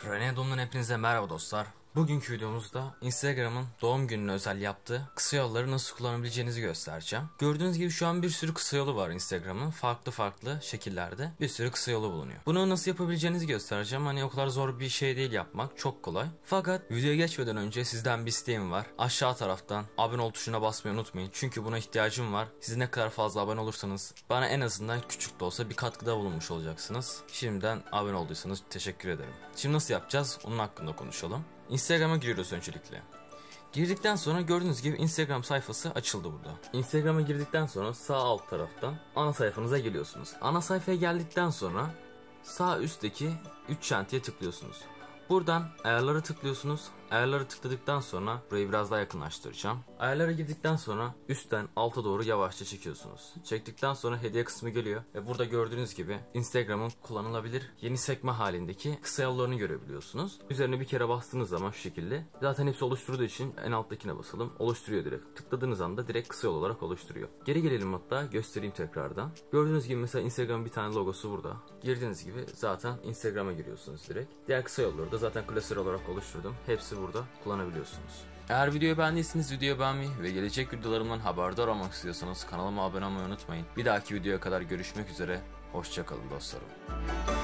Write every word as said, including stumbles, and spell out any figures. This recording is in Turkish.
Renedom'dan hepinize merhaba dostlar. Bugünkü videomuzda Instagram'ın doğum gününe özel yaptığı kısa yolları nasıl kullanabileceğinizi göstereceğim. Gördüğünüz gibi şu an bir sürü kısa yolu var Instagram'ın. Farklı farklı şekillerde bir sürü kısa yolu bulunuyor. Bunu nasıl yapabileceğinizi göstereceğim. Hani o kadar zor bir şey değil yapmak. Çok kolay. Fakat videoya geçmeden önce sizden bir isteğim var. Aşağı taraftan abone ol tuşuna basmayı unutmayın. Çünkü buna ihtiyacım var. Siz ne kadar fazla abone olursanız bana en azından küçük de olsa bir katkıda bulunmuş olacaksınız. Şimdiden abone olduysanız teşekkür ederim. Şimdi nasıl yapacağız? Onun hakkında konuşalım. Instagram'a giriyoruz öncelikle. Girdikten sonra gördüğünüz gibi Instagram sayfası açıldı burada. Instagram'a girdikten sonra sağ alt taraftan ana sayfanıza geliyorsunuz. Ana sayfaya geldikten sonra sağ üstteki üç çantaya tıklıyorsunuz. Buradan ayarlara tıklıyorsunuz. Ayarları tıkladıktan sonra burayı biraz daha yakınlaştıracağım. Ayarlara girdikten sonra üstten alta doğru yavaşça çekiyorsunuz. Çektikten sonra hediye kısmı geliyor ve burada gördüğünüz gibi Instagram'ın kullanılabilir yeni sekme halindeki kısa yollarını görebiliyorsunuz. Üzerine bir kere bastığınız zaman şu şekilde. Zaten hepsi oluşturduğu için en alttakine basalım. Oluşturuyor direkt. Tıkladığınız anda direkt kısa yol olarak oluşturuyor. Geri gelelim, hatta göstereyim tekrardan. Gördüğünüz gibi mesela Instagram'ın bir tane logosu burada. Girdiğiniz gibi zaten Instagram'a giriyorsunuz direkt. Diğer kısa yolları da zaten klasör olarak oluşturdum. Hepsi burada kullanabiliyorsunuz. Eğer videoyu beğendiyseniz videoyu beğenmeyi ve gelecek videolarımdan haberdar olmak istiyorsanız kanalıma abone olmayı unutmayın. Bir dahaki videoya kadar görüşmek üzere. Hoşça kalın dostlarım.